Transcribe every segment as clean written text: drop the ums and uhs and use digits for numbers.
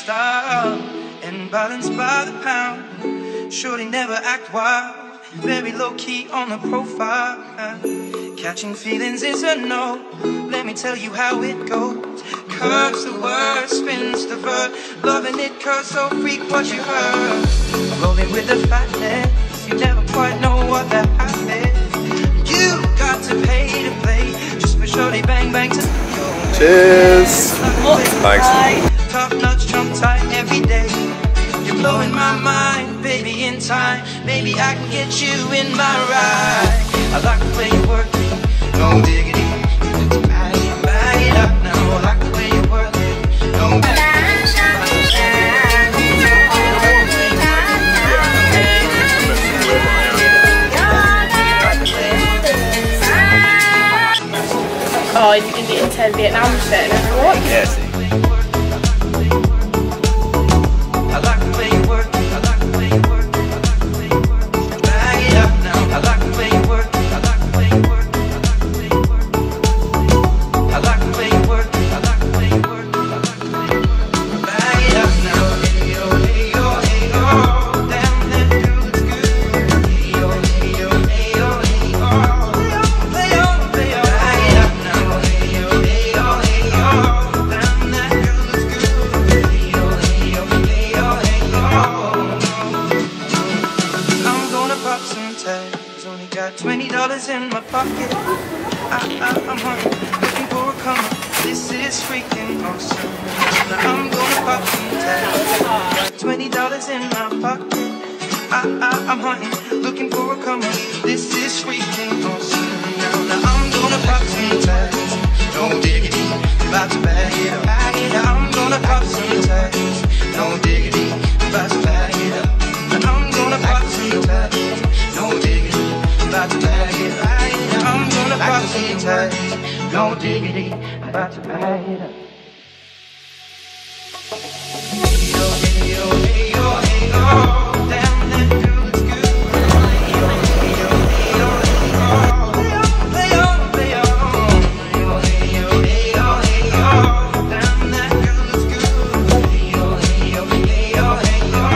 style and balanced by the pound. Shorty never act wild, very low-key on the profile. Catching feelings is a no, let me tell you how it goes. Curves the word, spins the verb, loving it cause so freak what you heard. Rolling with the fatness, you never quite know what that is. You got to pay to play, just for shorty bang bang to go. Cheers! Thanks. Top notch, trump tight every day. You're blowing my mind, baby, in time. Maybe I can get you in my ride. I like the way you work it, no diggity. Just bag it up now. I like the way you work it, no diggity. Oh, you can get into Vietnam shit and everyone. Yeah, see. I like the way you work it. I like the way you work it. I like the way you work it. Bag it up now. I like the way you work it. I like the way you work it. I like the way you work it. I like the way you work it. I like the way you work it. Bag it up now. Hey yo, hey yo, hey yo. Damn, that girl looks good. Hey yo, hey yo, hey yo, hey yo. Play on, play on. Bag it up now. Hey yo, hey yo, hey yo. Damn, that girl looks good. Hey yo, hey yo, hey yo, hey yo. I'm gonna pop some tags. Only got $20 in my pocket. I'm hungry, looking for a come. This is freaking awesome. Now I'm gonna pop some tags. Got $20 in my pocket. I'm hunting, looking for a come. This is freaking awesome. Now I'm gonna pop some tags. No diggity, about to bag it up. I'm gonna pop some tags. No diggity, about to bag it up. I'm gonna pop some tags. No diggity, about to bag it up. I'm gonna pop some tags. No diggity, about to bag it up. Hey yo, hey yo, hey yo, hey yo. Damn, that girl looks good. Hey yo, hey yo, hey yo, hey yo. Play on, play on. Hey yo, hey yo, hey yo, hey yo. Damn, that girl looks good. Hey yo, hey yo, hey yo, hey yo.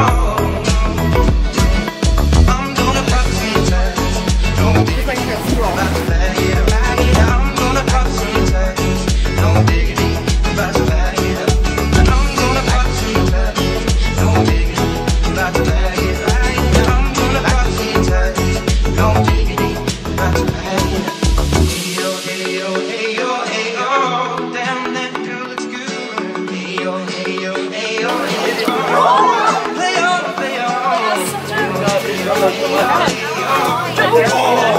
I'm gonna pop some tags. No diggity, about to bag it up. I'm gonna pop some tags. No diggity, about to bag it up. I'm gonna pop some tags. No diggity, about to bag it up. I'm gonna pop some tags. No diggity, about to bag it up. Hey yo, hey yo, hey yo, hey yo. Damn, that girl looks good. Hey yo, hey yo, hey yo, hey yo. Play on, play on. Hey yo, hey yo, hey yo.